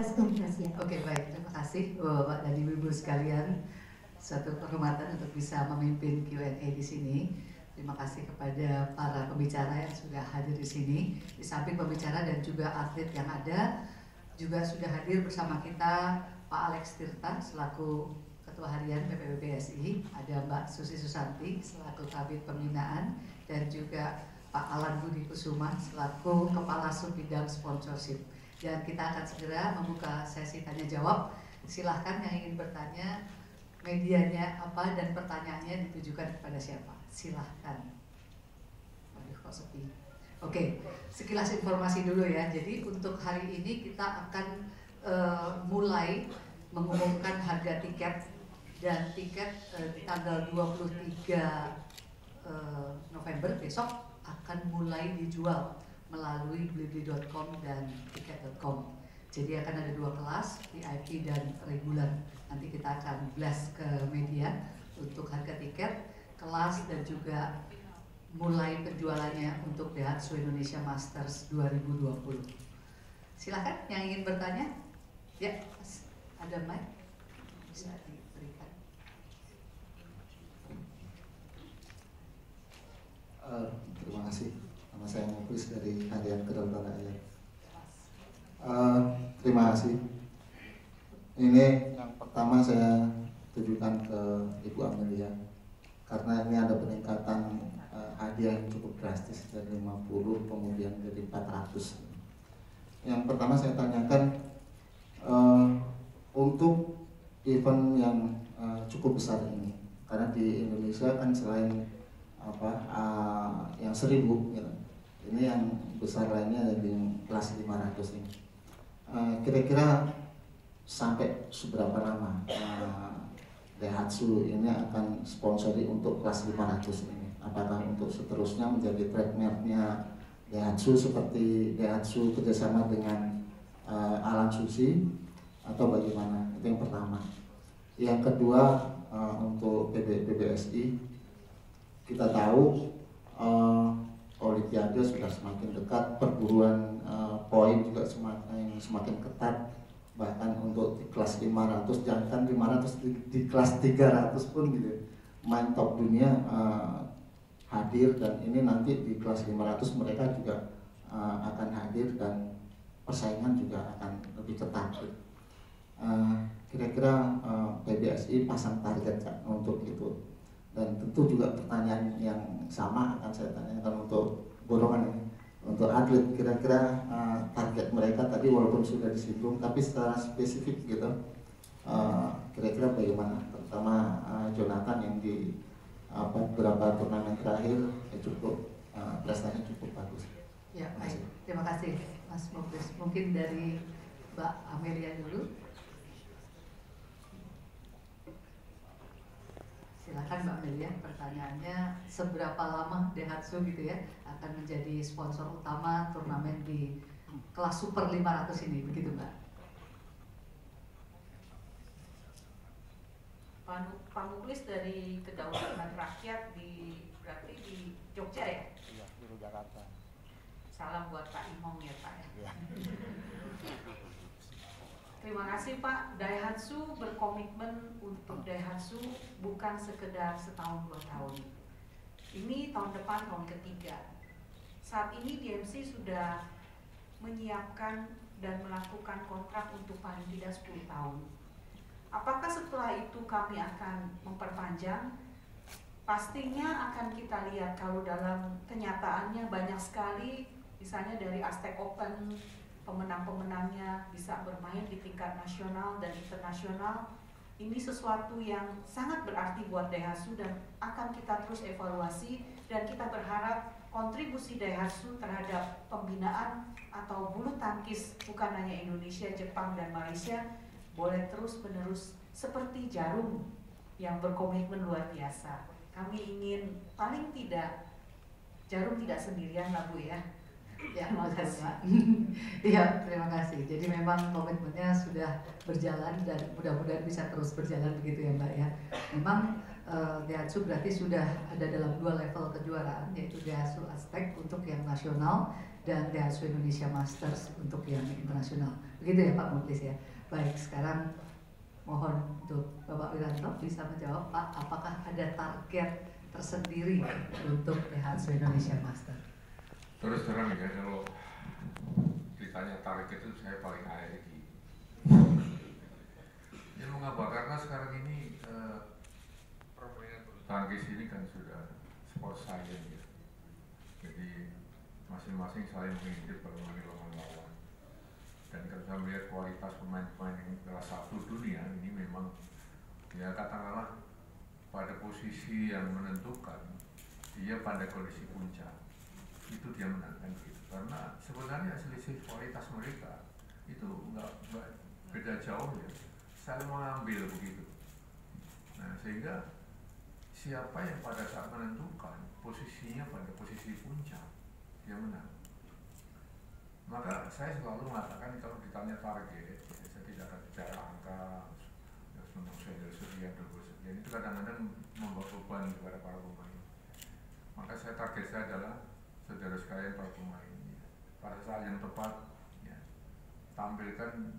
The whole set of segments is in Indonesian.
atas komunikasinya. Oke, baik, terima kasih Bapak dan Ibu sekalian. Suatu kehormatan untuk bisa memimpin Q&A di sini. Terima kasih kepada para pembicara yang sudah hadir di sini. Di samping pembicara dan juga atlet yang ada, juga sudah hadir bersama kita Pak Alex Tirta selaku Ketua Harian PPBPSI, ada Mbak Susi Susanti selaku Kabid Pembinaan, dan juga Pak Alan Budi Kusuma selaku Kepala Subbidang Sponsorship. Dan kita akan segera membuka sesi tanya jawab. Silahkan yang ingin bertanya, medianya apa dan pertanyaannya ditujukan kepada siapa. Silahkan. Waduh, kok sepi. Oke, sekilas informasi dulu ya. Jadi untuk hari ini kita akan mulai mengumumkan harga tiket, dan tiket di tanggal 23 November besok akan mulai dijual melalui blibli.com dan tiket.com. Jadi akan ada dua kelas, VIP dan reguler. Nanti kita akan blast ke media untuk harga tiket, kelas, dan juga mulai penjualannya untuk Daihatsu Indonesia Masters 2020. Silahkan yang ingin bertanya. Ya, ada mic bisa diberikan. Terima kasih. Nama saya Muklis dari Harian Kedaulatan Rakyat. Terima kasih. Ini yang pertama saya tujukan ke Ibu Amelia, karena ini ada peningkatan hadiah yang cukup drastis dari 50 kemudian jadi 400. Yang pertama saya tanyakan untuk event yang cukup besar ini, karena di Indonesia kan selain yang 1000 gitu, ini yang besar lainnya ada di kelas 500 ini. Kira-kira sampai seberapa lama Daihatsu ini akan sponsori untuk kelas 500 ini? Apakah untuk seterusnya menjadi trademarknya Daihatsu seperti Daihatsu kerjasama dengan Alan Susi atau bagaimana? Itu yang pertama. Yang kedua, untuk PBSI, kita tahu Olimpiade sudah semakin dekat, perburuan poin juga semakin ketat, bahkan untuk di kelas 500, jangankan 500, di kelas 300 pun gitu, main top dunia hadir, dan ini nanti di kelas 500 mereka juga akan hadir dan persaingan juga akan lebih ketat. Kira-kira PBSI pasang target Kak, untuk itu. Dan tentu juga pertanyaan yang sama akan saya tanyakan untuk golongan ini, untuk atlet. Kira-kira target mereka tadi walaupun sudah disinggung, tapi secara spesifik gitu, kira-kira bagaimana? Terutama Jonathan yang di beberapa turnamen terakhir cukup prestasinya cukup bagus. Ya, baik. Terima kasih Mas Muklis. Mungkin dari Mbak Amelia dulu. Silakan Mbak Amelia, pertanyaannya seberapa lama Daihatsu gitu ya akan menjadi sponsor utama turnamen di kelas Super 500 ini, begitu Mbak? Pak Muklis dari Kedaulatan Rakyat berarti di Jogja ya? Iya, di Jakarta. Salam buat Pak Imong ya Pak ya. Iya. Terima kasih Pak. Daihatsu berkomitmen untuk Daihatsu bukan sekedar setahun 2 tahun. Ini tahun depan tahun ketiga. Saat ini DMC sudah menyiapkan dan melakukan kontrak untuk paling tidak 10 tahun. Apakah setelah itu kami akan memperpanjang? Pastinya akan kita lihat kalau dalam kenyataannya banyak sekali, misalnya dari Aztec Open, pemenang-pemenangnya bisa bermain di tingkat nasional dan internasional. Ini sesuatu yang sangat berarti buat Daihatsu dan akan kita terus evaluasi, dan kita berharap kontribusi Daihatsu terhadap pembinaan atau bulu tangkis bukan hanya Indonesia, Jepang, dan Malaysia boleh terus-menerus seperti Jarum yang berkomitmen luar biasa. Kami ingin paling tidak Jarum tidak sendirian lah Bu ya. Ya, terima kasih. Iya, terima kasih. Jadi memang komitmennya sudah berjalan dan mudah-mudahan bisa terus berjalan begitu ya Mbak ya. Memang Daihatsu berarti sudah ada dalam 2 level kejuaraan, yaitu Daihatsu Aztec untuk yang nasional dan Daihatsu Indonesia Masters untuk yang internasional. Begitu ya Pak Muklis ya. Baik, sekarang mohon untuk Bapak Wiranto bisa menjawab Pak, apakah ada target tersendiri untuk Daihatsu Indonesia Masters? Terus terang ya, kalau ditanya target itu saya paling alergi. Ya mengapa? Karena sekarang ini permainan bulu tangkis ini kan sudah sport science ya. Jadi masing-masing saling mengintip bermain lawan-lawan. Dan kalau saya melihat kualitas pemain-pemain yang kelas 1 dunia ini memang ya katakanlah pada posisi yang menentukan, dia pada kondisi puncak itu dia menangkan gitu. Karena sebenarnya selisih kualitas mereka itu nggak beda jauh ya, saling mengambil begitu. Nah sehingga siapa yang pada saat menentukan posisinya pada posisi puncak dia menang. Maka saya selalu mengatakan kalau ditanya target, ya, saya tidak akan bicara angka, menang sekian, sekian itu kadang-kadang membawa beban kepada para pemain. Maka saya target saya adalah saudara sekalian para pemain ya, pada saat yang tepat ya, tampilkan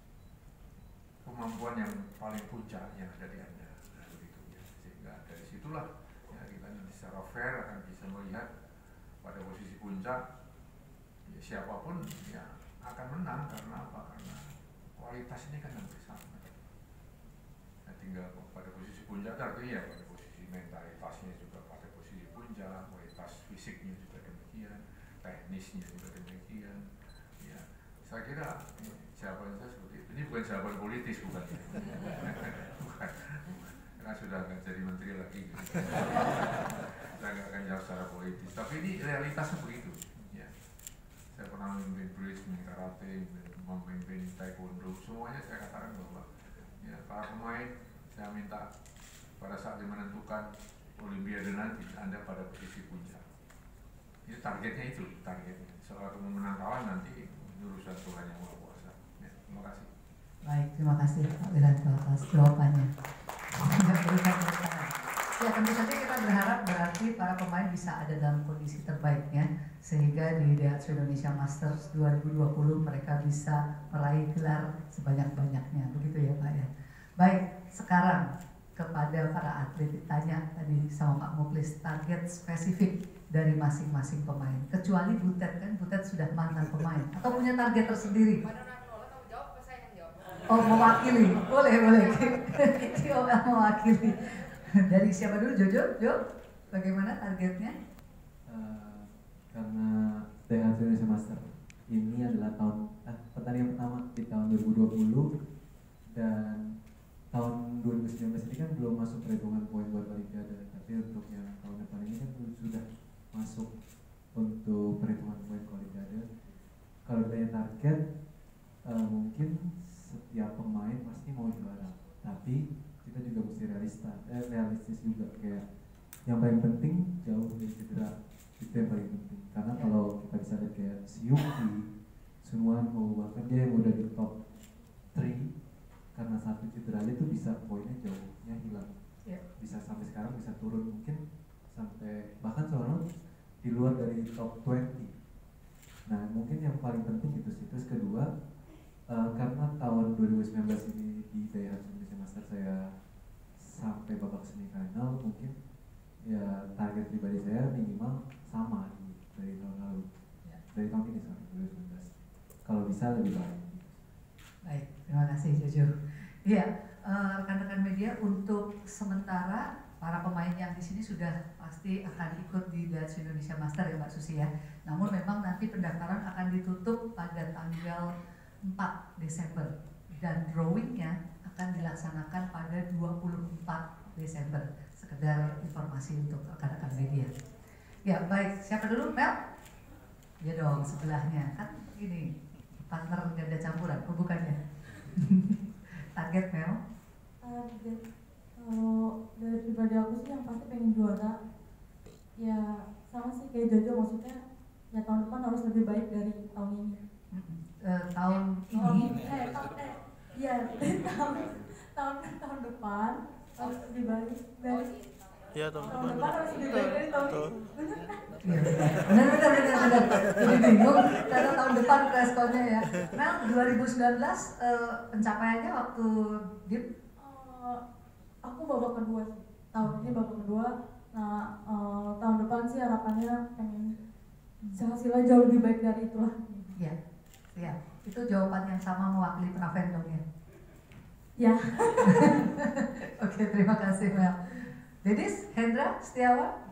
kemampuan yang paling puncak yang ada di Anda, nah, begitu ya. Sehingga dari situlah ya, kita nanti secara fair akan bisa melihat pada posisi puncak ya, siapapun ya akan menang. Karena apa? Karena kualitas ini kan hampir sama. Nah, tinggal pada posisi puncak artinya ya pada posisi mentalitasnya juga pada posisi puncak, kualitas fisiknya juga demikian, teknisnya juga demikian. Ya, saya kira jawaban saya seperti itu. Ini bukan jawaban politis, bukan ya. Bukan. Karena sudah nggak jadi menteri lagi. Gitu. Saya nggak akan jawab secara politis. Tapi ini realitasnya begitu. Ya. Saya pernah memimpin bridge, memimpin karate, memimpin taekwondo. Semuanya saya katakan bahwa ya, para pemain saya minta pada saat dia menentukan Olimpiade nanti Anda pada posisi puncak. Ini targetnya itu, targetnya. Soal menang kalah nanti urusan Tuhan yang Maha Kuasa. Ya, terima kasih. Baik, terima kasih Pak Wiranto atas jawabannya. Ya tentu saja kita berharap berarti para pemain bisa ada dalam kondisi terbaiknya sehingga di Daihatsu Indonesia Masters 2020 mereka bisa meraih gelar sebanyak-banyaknya, begitu ya Pak ya. Baik, sekarang kepada para atlet ditanya tadi sama Pak Muklis target spesifik dari masing-masing pemain. Kecuali Butet kan, Butet sudah mantan pemain atau punya target tersendiri. Oh mewakili, boleh. Tio mewakili. Dari siapa dulu, Jojo? Jo, bagaimana targetnya? Karena Daihatsu Indonesia Master ini adalah pertandingan pertama di tahun 2020 dan tahun 2019 ini kan belum masuk perhitungan poin buat Olimpiade, tapi untuk yang tahun depan ini kan sudah masuk untuk perhitungan poin Olimpiade. Kalau ditanya target, mungkin setiap pemain pasti mau juara, tapi kita juga mesti realistis juga, kayak yang paling penting jauh dari cedera, itu yang paling penting. Karena kalau kita bisa lihat kayak si Yuki, Sunwoo, bahkan dia yang udah di top 3 karena satu cedera aja tuh bisa poinnya jauhnya hilang, bisa sampai sekarang bisa turun mungkin sampai bahkan seorang di luar dari top 20. Nah mungkin yang paling penting itu sih. Terus kedua, karena tahun 2019 ini di Daihatsu Indonesia Master saya sampai babak semifinal, mungkin ya target pribadi saya minimal sama dari tahun lalu, dari tahun ini sampai 2019. Kalau bisa lebih baik. Baik, terima kasih Jojo. Iya, rekan-rekan media, untuk sementara para pemain yang di sini sudah pasti akan ikut di Daihatsu Indonesia Master ya Mbak Susi ya. Namun memang nanti pendaftaran akan ditutup pada tanggal 4 Desember dan drawingnya akan dilaksanakan pada 24 Desember. Sekedar informasi untuk rekan-rekan media. Ya baik, siapa dulu? Mel? Ya dong, sebelahnya kan ini partner ganda campuran, bukannya? Target Mel? Target kalau dari pribadi aku sih yang pasti pengen juara. Ya sama sih kayak Jojo, maksudnya ya tahun depan harus lebih baik dari tahun ini. Tahun ini? Tahun depan harus lebih baik dari Iya, tahun Tahun depan. depan harus lebih baik dari tahun Tuh. ini. Iya, benar. Jadi bingung karena tahun depan responnya ya. Mel, 2019 pencapaiannya waktu DIP? Aku babak kedua sih. Tahun ini babak kedua. Nah, tahun depan sih harapannya pengen hasilnya jauh lebih baik dari itulah. Iya, ya. Itu jawaban yang sama mewakili Praven dong ya? Ya. Oke, terima kasih Mel. Dedis, Hendra, Setiawan?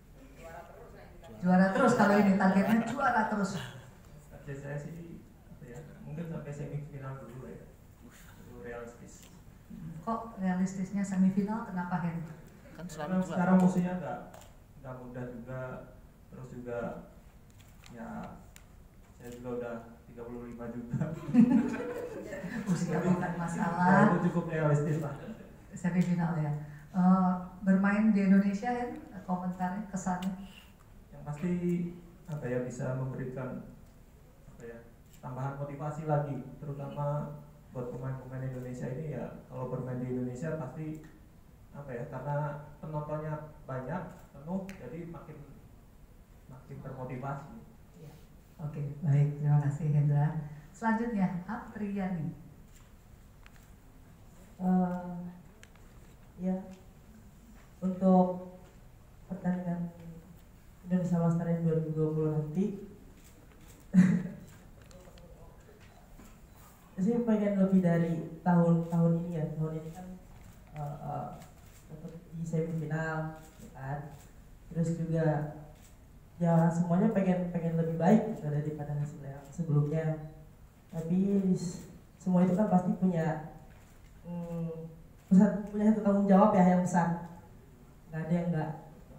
Juara terus kalau ini targetnya juara terus. Target saya sih apa ya? Mungkin sampai semifinal dulu ya. Itu realistis. Kok realistisnya semifinal? Kenapa Hendra? Kan Karena selalu sekarang musuhnya nggak mudah juga, terus juga ya saya juga udah 35 juga. Usia bukan Ya, masalah. itu cukup realistis lah. Semifinal ya. Bermain di Indonesia ya, komentarnya, kesannya? Yang pasti apa ya, bisa memberikan apa ya, tambahan motivasi lagi, terutama buat pemain-pemain Indonesia ini ya. Kalau bermain di Indonesia pasti apa ya, karena penontonnya banyak, penuh, jadi makin termotivasi. Oke, baik. Terima kasih Hendra. Selanjutnya, Apriyani. Ya, untuk pertandingan Indonesia Master 2020 nanti saya pengen lebih dari tahun ini ya. Tahun ini kan tetap di semifinal ya kan. Terus juga ya semuanya pengen lebih baik gitu daripada hasil yang sebelumnya. Tapi semua itu kan pasti punya satu tanggung jawab ya yang besar. Nggak ada yang enggak.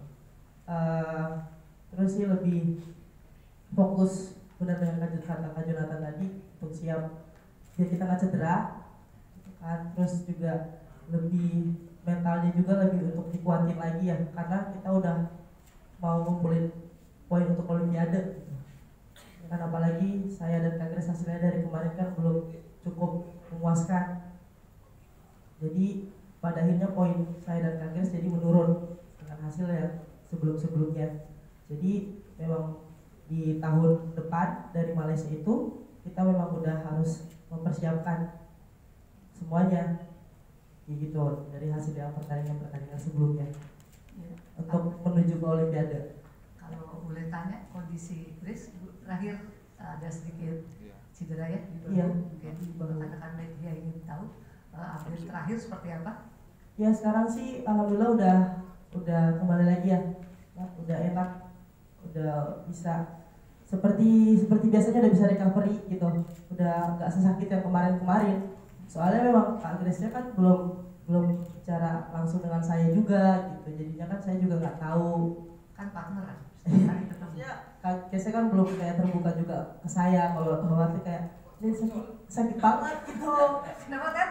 Terus sih lebih fokus benar dengan kata Kak Jonathan tadi, untuk siap biar kita nggak cedera kan. Terus juga lebih mentalnya juga lebih untuk dikuatin lagi ya, karena kita udah mau ngumpulin poin untuk Olimpiade kan. Apalagi saya dan Kak Grace hasilnya dari kemarin kan belum cukup memuaskan, jadi pada akhirnya poin saya dan Kak Grace jadi menurun dengan hasil yang sebelumnya. Jadi memang di tahun depan dari Malaysia itu kita memang udah harus mempersiapkan semuanya gitu dari hasil yang pertandingan sebelumnya Ya. untuk menuju ke Olimpiade. Kalau boleh tanya, kondisi Grace terakhir ada sedikit cedera ya? Iya. Mungkin rekan-rekan media ingin tahu update terakhir seperti apa? Ya sekarang sih alhamdulillah udah kembali lagi ya, udah enak, udah bisa seperti biasanya udah bisa recovery gitu, udah nggak sesakit yang kemarin. Soalnya memang Kak Grace-nya kan belum bicara langsung dengan saya juga gitu, jadinya kan saya juga nggak tahu. Kan partneran, setiap hari ketemu. Ya, Kak Grace kan belum kayak terbuka juga ke saya kalau khawatir kayak ini sakit banget gitu. Kenapa Ted?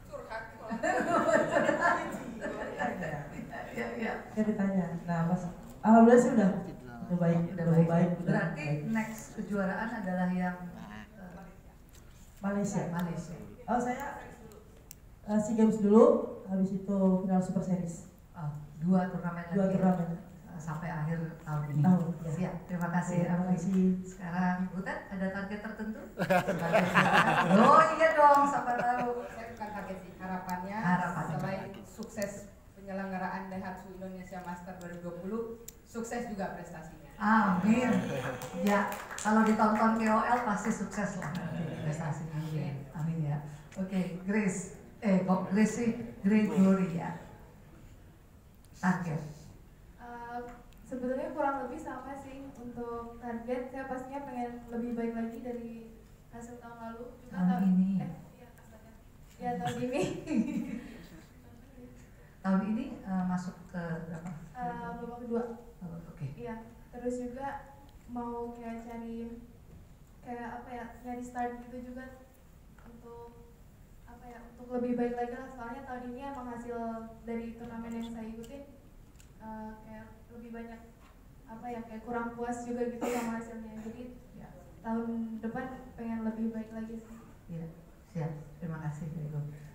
Ya. Kayak ditanya. Nah pas alhamdulillah sih udah baik. Berarti next kejuaraan adalah yang Malaysia. Malaysia. Oh saya SEA Games dulu, habis itu final Super Series. Dua turnamen lagi. Sampai akhir tahun ini. Ya. Siap. Terima kasih. Terima kasih. Sekarang Butet ada target tertentu? Oh iya dong, siapa tahu. Saya bukan target sih, harapannya selain sukses penyelenggaraan Daihatsu Indonesia Master 2020, sukses juga prestasinya. Amin. Ya, kalau ditonton KOL pasti sukses lah prestasinya. Amin ya. Oke, Grace. Kok Grace sih? Gregory ya. Target. Sebetulnya kurang lebih sama sih untuk target. Saya pastinya pengen lebih baik lagi dari hasil tahun lalu. Tahun ini. Tahun ini. Tahun ini masuk ke berapa? Babak kedua. Oke. Iya. Terus juga mau kayak cari nyari start gitu juga untuk untuk lebih baik lagi lah. Soalnya tahun ini emang hasil dari turnamen yang saya ikutin kayak lebih banyak kayak kurang puas juga gitu sama hasilnya. Jadi tahun depan pengen lebih baik lagi sih. Iya, siap. Terima kasih Gregor.